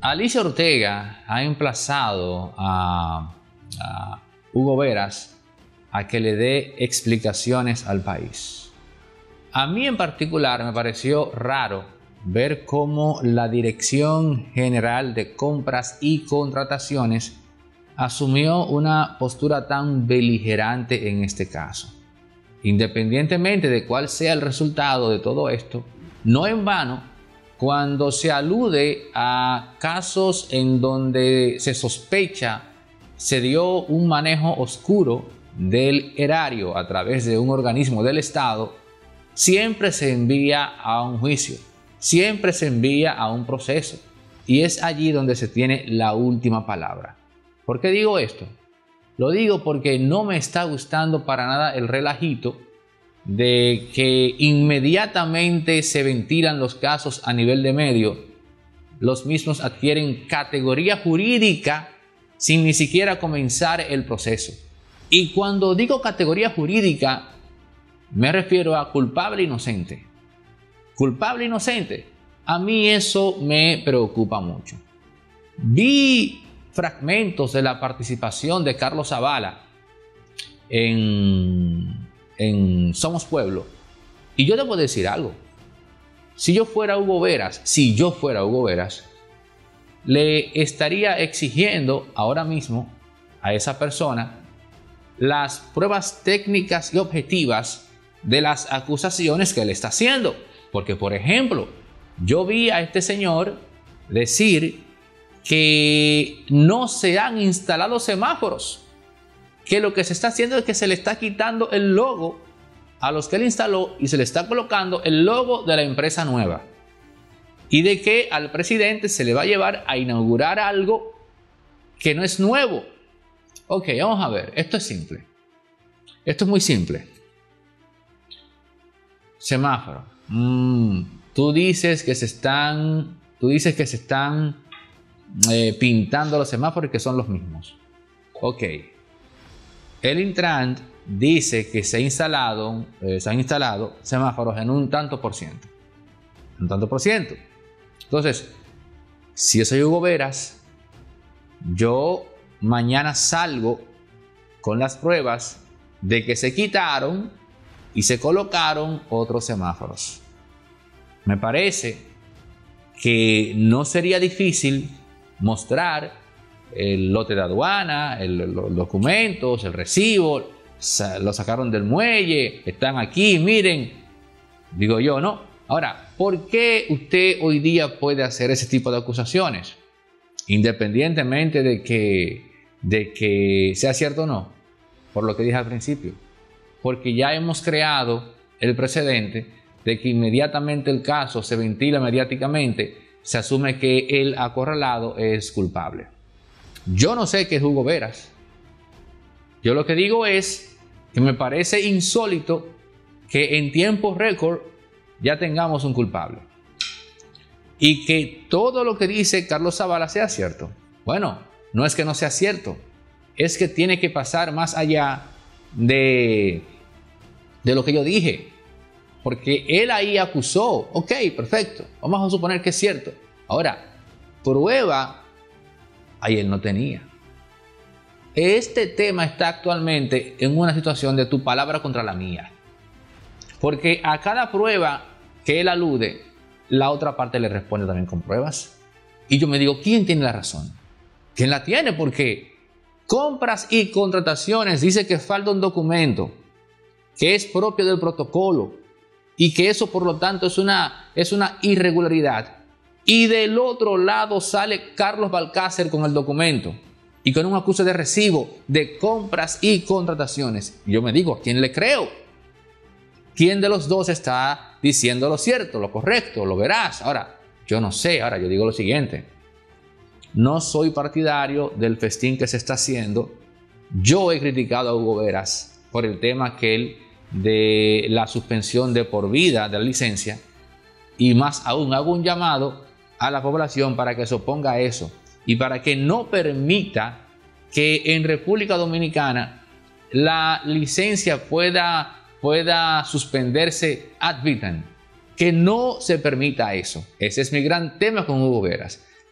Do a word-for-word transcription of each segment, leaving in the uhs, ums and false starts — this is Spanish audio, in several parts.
Alicia Ortega ha emplazado a, a Hugo Veras a que le dé explicaciones al país. A mí en particular me pareció raro ver cómo la Dirección General de Compras y Contrataciones asumió una postura tan beligerante en este caso. Independientemente de cuál sea el resultado de todo esto, no en vano, cuando se alude a casos en donde se sospecha se dio un manejo oscuro del erario a través de un organismo del Estado, siempre se envía a un juicio, siempre se envía a un proceso, y es allí donde se tiene la última palabra. ¿Por qué digo esto? Lo digo porque no me está gustando para nada el relajito de que inmediatamente se ventilan los casos a nivel de medio, los mismos adquieren categoría jurídica sin ni siquiera comenzar el proceso. Y cuando digo categoría jurídica, me refiero a culpable e inocente. Culpable e inocente. A mí eso me preocupa mucho. Vi fragmentos de la participación de Carlos Zavala en, en Somos Pueblo, y yo debo decir algo. Si yo fuera Hugo Veras, si yo fuera Hugo Veras, le estaría exigiendo ahora mismo a esa persona las pruebas técnicas y objetivas de las acusaciones que él está haciendo. Porque, por ejemplo, yo vi a este señor decir que no se han instalado semáforos, que lo que se está haciendo es que se le está quitando el logo a los que él instaló y se le está colocando el logo de la empresa nueva, y de que al presidente se le va a llevar a inaugurar algo que no es nuevo. Ok, vamos a ver, esto es simple, esto es muy simple. Semáforo, mm, tú dices que se están, tú dices que se están Eh, pintando los semáforos que son los mismos. Ok. El Intran dice que se, ha instalado, eh, se han instalado semáforos en un tanto por ciento. Un tanto por ciento. Entonces, si yo soy Hugo Veras, yo mañana salgo con las pruebas de que se quitaron y se colocaron otros semáforos. Me parece que no sería difícil mostrar el lote de aduana, el, los documentos, el recibo, lo sacaron del muelle, están aquí, miren, digo yo, ¿no? Ahora, ¿por qué usted hoy día puede hacer ese tipo de acusaciones? Independientemente de que, de que sea cierto o no, por lo que dije al principio, porque ya hemos creado el precedente de que inmediatamente el caso se ventila mediáticamente, se asume que el acorralado es culpable. Yo no sé qué es Hugo Veras. Yo lo que digo es que me parece insólito que en tiempo récord ya tengamos un culpable. Y que todo lo que dice Carlos Zavala sea cierto. Bueno, no es que no sea cierto. Es que tiene que pasar más allá de, de lo que yo dije. Porque él ahí acusó, ok, perfecto, vamos a suponer que es cierto. Ahora, prueba, ahí él no tenía. Este tema está actualmente en una situación de tu palabra contra la mía. Porque a cada prueba que él alude, la otra parte le responde también con pruebas. Y yo me digo, ¿quién tiene la razón? ¿Quién la tiene? Porque Compras y Contrataciones dice que falta un documento que es propio del protocolo, y que eso por lo tanto es una, es una irregularidad. Y del otro lado sale Carlos Balcácer con el documento y con un acuse de recibo de Compras y Contrataciones. Yo me digo, ¿a quién le creo? ¿Quién de los dos está diciendo lo cierto, lo correcto, lo veraz? Ahora, yo no sé. Ahora, yo digo lo siguiente. No soy partidario del festín que se está haciendo. Yo he criticado a Hugo Veras por el tema que él de la suspensión de por vida de la licencia, y más aún hago un llamado a la población para que se oponga a eso y para que no permita que en República Dominicana la licencia pueda, pueda suspenderse ad vitam, que no se permita eso. Ese es mi gran tema con Hugo Veras,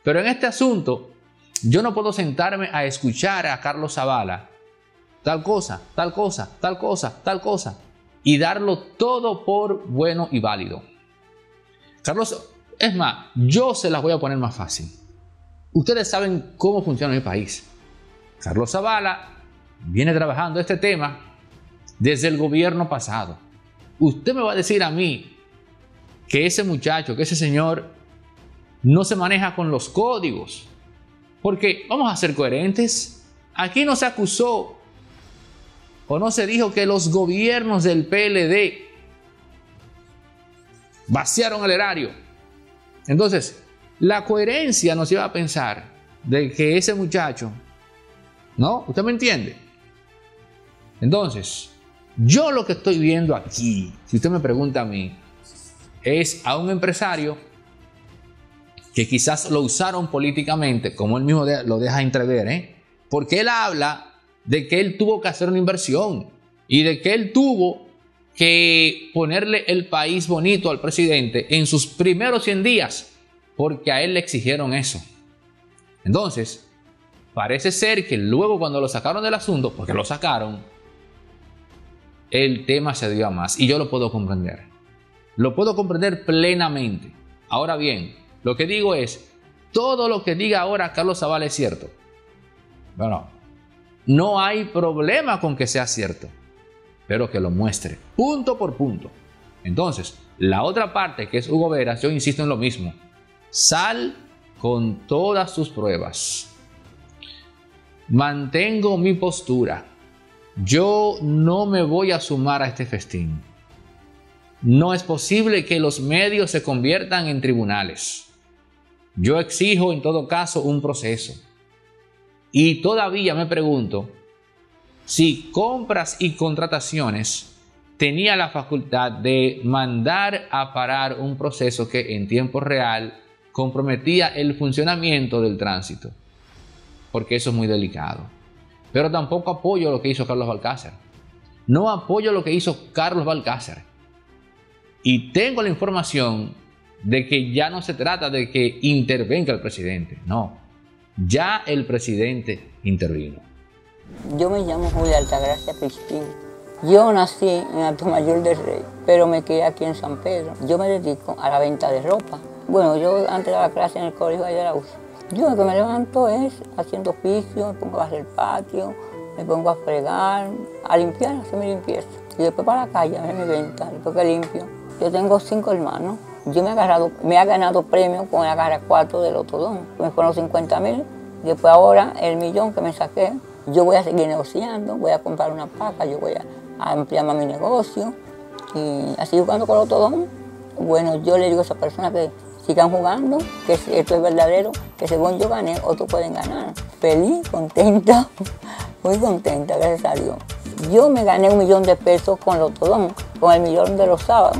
Pero en este asunto, yo no puedo sentarme a escuchar a Carlos Zavala, tal cosa, tal cosa, tal cosa, tal cosa, y darlo todo por bueno y válido. Carlos, es más, yo se las voy a poner más fácil. Ustedes saben cómo funciona mi país. Carlos Zavala viene trabajando este tema desde el gobierno pasado. Usted me va a decir a mí que ese muchacho, que ese señor no se maneja con los códigos. Porque vamos a ser coherentes. Aquí no se acusó o no se dijo que los gobiernos del P L D vaciaron el erario. Entonces, la coherencia nos lleva a pensar de que ese muchacho, ¿no? ¿Usted me entiende? Entonces, yo lo que estoy viendo aquí, si usted me pregunta a mí, es a un empresario que quizás lo usaron políticamente, como él mismo lo deja entrever, ¿eh? Porque él habla de que él tuvo que hacer una inversión y de que él tuvo que ponerle el país bonito al presidente en sus primeros cien días, porque a él le exigieron eso. Entonces, parece ser que luego cuando lo sacaron del asunto, porque lo sacaron, el tema se dio a más, y yo lo puedo comprender. Lo puedo comprender plenamente. Ahora bien, lo que digo es, todo lo que diga ahora Carlos Zavala es cierto. Bueno, no hay problema con que sea cierto, pero que lo muestre, punto por punto. Entonces, la otra parte, que es Hugo Veras, yo insisto en lo mismo. Sal con todas tus pruebas. Mantengo mi postura. Yo no me voy a sumar a este festín. No es posible que los medios se conviertan en tribunales. Yo exijo en todo caso un proceso. Y todavía me pregunto si Compras y Contrataciones tenía la facultad de mandar a parar un proceso que en tiempo real comprometía el funcionamiento del tránsito. Porque eso es muy delicado. Pero tampoco apoyo lo que hizo Carlos Balcázar. No apoyo lo que hizo Carlos Balcázar. Y tengo la información de que ya no se trata de que intervenga el presidente. No. Ya el presidente intervino. Yo me llamo Julia Altagracia Cristina. Yo nací en Atomayor del Rey, pero me crié aquí en San Pedro. Yo me dedico a la venta de ropa. Bueno, yo antes daba clase en el colegio de Arauz. Yo lo que me levanto es haciendo oficio, me pongo a hacer el patio, me pongo a fregar, a limpiar, a hacer mi limpieza. Y después para la calle, a hacer mi venta, después que limpio. Yo tengo cinco hermanos. Yo me he, agarrado, me he ganado premios con la Agarra cuatro del Otodón. Me fueron cincuenta mil. Después ahora el millón que me saqué, yo voy a seguir negociando, voy a comprar una placa, yo voy a, a ampliar más mi negocio. Y así jugando con el Otodón, bueno, yo le digo a esas personas que sigan jugando, que esto es verdadero, que según yo gané, otros pueden ganar. Feliz, contenta, muy contenta, gracias a Dios. Yo me gané un millón de pesos con el Otodón, con el millón de los sábados.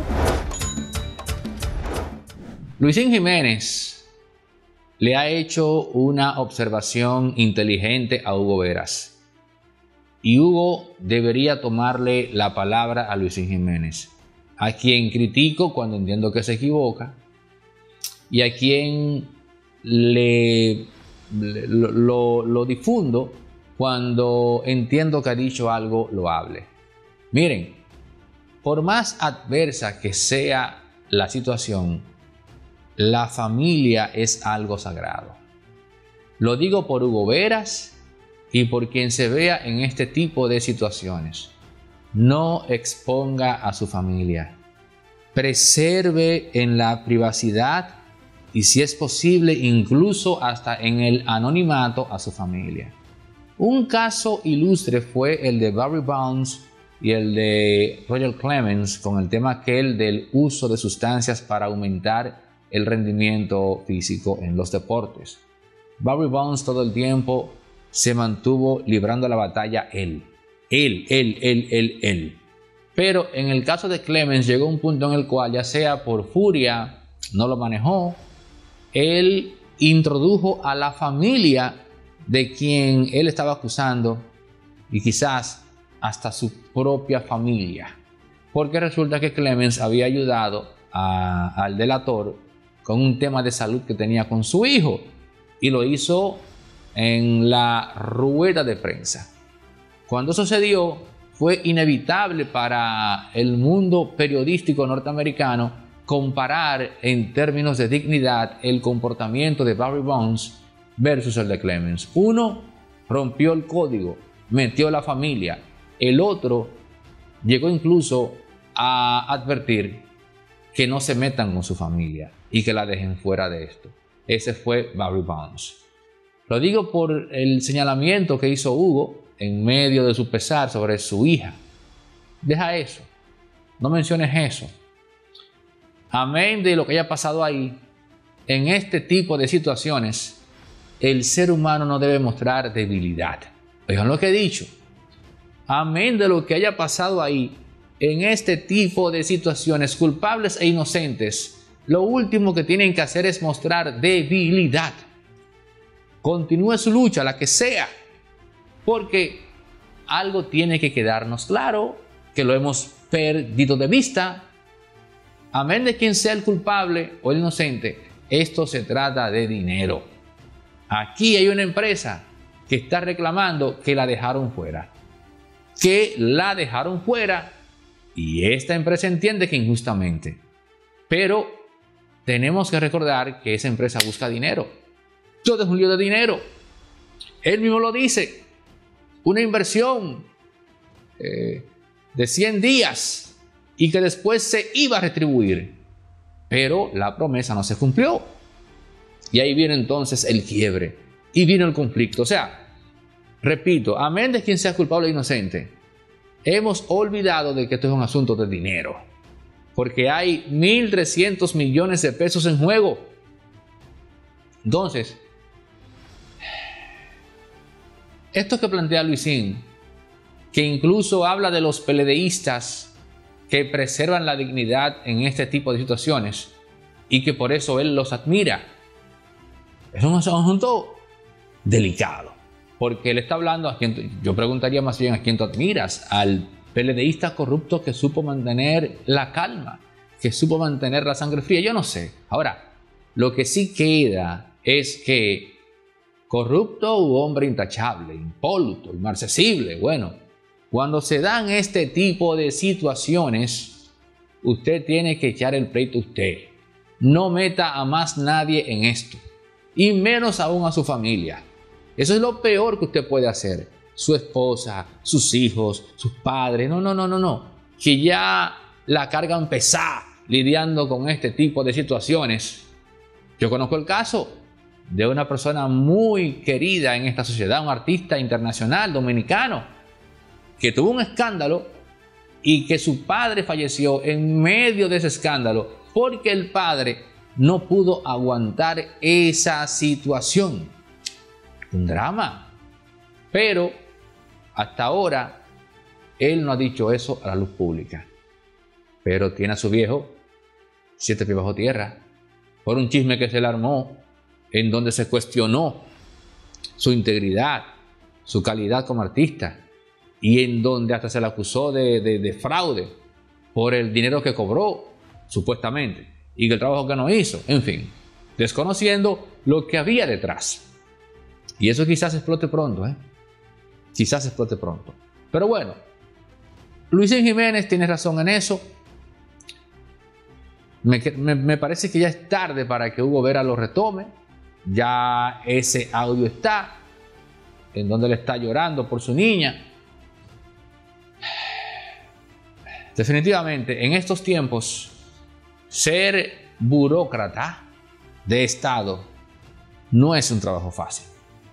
Luisín Jiménez le ha hecho una observación inteligente a Hugo Veras. Y Hugo debería tomarle la palabra a Luisín Jiménez, a quien critico cuando entiendo que se equivoca y a quien le, le lo, lo, lo difundo cuando entiendo que ha dicho algo loable. Miren, por más adversa que sea la situación, la familia es algo sagrado. Lo digo por Hugo Veras y por quien se vea en este tipo de situaciones. No exponga a su familia. Preserve en la privacidad y, si es posible, incluso hasta en el anonimato a su familia. Un caso ilustre fue el de Barry Bonds y el de Roger Clemens con el tema aquel del uso de sustancias para aumentar el rendimiento físico en los deportes. Barry Bonds todo el tiempo se mantuvo librando la batalla él. Él, él, él, él, él. Pero en el caso de Clemens llegó un punto en el cual, ya sea por furia, no lo manejó, él introdujo a la familia de quien él estaba acusando y quizás hasta su propia familia. Porque resulta que Clemens había ayudado a, al delator con un tema de salud que tenía con su hijo. y lo hizo en la rueda de prensa. Cuando sucedió, fue inevitable para el mundo periodístico norteamericano comparar en términos de dignidad el comportamiento de Barry Bonds versus el de Clemens. Uno rompió el código, metió la familia. El otro llegó incluso a advertir que no se metan con su familia y que la dejen fuera de esto. Ese fue Barry Bonds. Lo digo por el señalamiento que hizo Hugo en medio de su pesar sobre su hija. Deja eso, no menciones eso. Amén de lo que haya pasado ahí, en este tipo de situaciones, el ser humano no debe mostrar debilidad. Oigan lo que he dicho. Amén de lo que haya pasado ahí, en este tipo de situaciones, culpables e inocentes, lo último que tienen que hacer es mostrar debilidad. Continúe su lucha, la que sea, porque algo tiene que quedarnos claro, que lo hemos perdido de vista. Amén de quien sea el culpable o el inocente, esto se trata de dinero. Aquí hay una empresa que está reclamando que la dejaron fuera. Que la dejaron fuera y esta empresa entiende que injustamente. Pero tenemos que recordar que esa empresa busca dinero. Todo es un lío de dinero. Él mismo lo dice. Una inversión eh, de cien días y que después se iba a retribuir. Pero la promesa no se cumplió. Y ahí viene entonces el quiebre. Y vino el conflicto. O sea, repito, amén de quien sea culpable e inocente, hemos olvidado de que esto es un asunto de dinero. Porque hay mil trescientos millones de pesos en juego. Entonces, esto que plantea Luisín, que incluso habla de los peledeístas que preservan la dignidad en este tipo de situaciones y que por eso él los admira, es un asunto delicado, porque él está hablando a quien, yo preguntaría más bien a quién tú admiras, al peledeísta corrupto que supo mantener la calma, que supo mantener la sangre fría, yo no sé. Ahora, lo que sí queda es que corrupto u hombre intachable, impoluto, inmarcesible, bueno, cuando se dan este tipo de situaciones, usted tiene que echar el pleito usted. No meta a más nadie en esto, y menos aún a su familia. Eso es lo peor que usted puede hacer. Su esposa, sus hijos, sus padres, no, no, no, no, no, que ya la cargan pesada lidiando con este tipo de situaciones. Yo conozco el caso de una persona muy querida en esta sociedad, un artista internacional dominicano, que tuvo un escándalo y que su padre falleció en medio de ese escándalo porque el padre no pudo aguantar esa situación. Un drama. Pero hasta ahora él no ha dicho eso a la luz pública. Pero tiene a su viejo siete pies bajo tierra por un chisme que se le armó, en donde se cuestionó su integridad, su calidad como artista, y en donde hasta se le acusó de, de, de fraude por el dinero que cobró, supuestamente, y el trabajo que no hizo, en fin, desconociendo lo que había detrás. Y eso quizás explote pronto, ¿eh? Quizás explote pronto. Pero bueno, Luisín Jiménez tiene razón en eso. Me, me, me parece que ya es tarde para que Hugo Vera lo retome. Ya ese audio está, en donde él está llorando por su niña. Definitivamente, en estos tiempos, ser burócrata de Estado no es un trabajo fácil.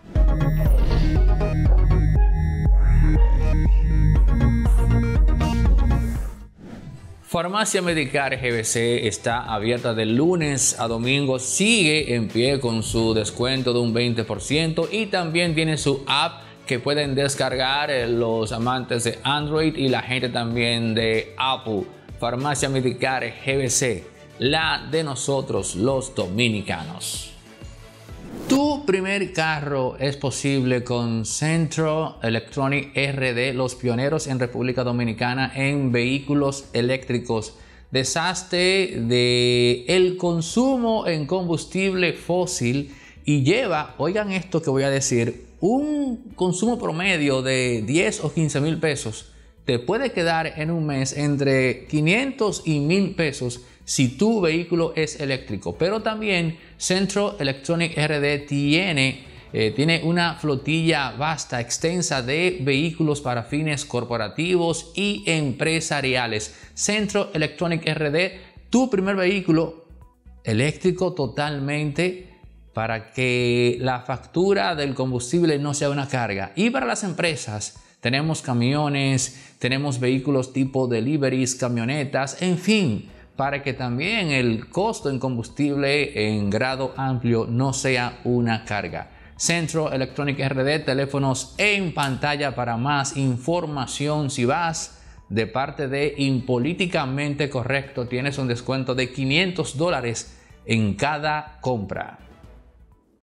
Farmacia Medicare G B C está abierta de lunes a domingo, sigue en pie con su descuento de un veinte por ciento y también tiene su app que pueden descargar los amantes de Android y la gente también de Apple. Farmacia Medicare G B C, la de nosotros los dominicanos. Tu primer carro es posible con Centro Electronic R D, los pioneros en República Dominicana en vehículos eléctricos. Deshazte de el consumo en combustible fósil y lleva, oigan esto que voy a decir, un consumo promedio de diez o quince mil pesos. Te puede quedar en un mes entre quinientos y mil pesos si tu vehículo es eléctrico. Pero también Centro Electronic R D tiene, eh, tiene una flotilla vasta, extensa de vehículos para fines corporativos y empresariales. Centro Electronic R D, tu primer vehículo eléctrico totalmente, para que la factura del combustible no sea una carga. Y para las empresas tenemos camiones, tenemos vehículos tipo deliveries, camionetas, en fin, para que también el costo en combustible en grado amplio no sea una carga. Centro Electronic R D, teléfonos en pantalla para más información. Si vas de parte de Impolíticamente Correcto, tienes un descuento de quinientos dólares en cada compra.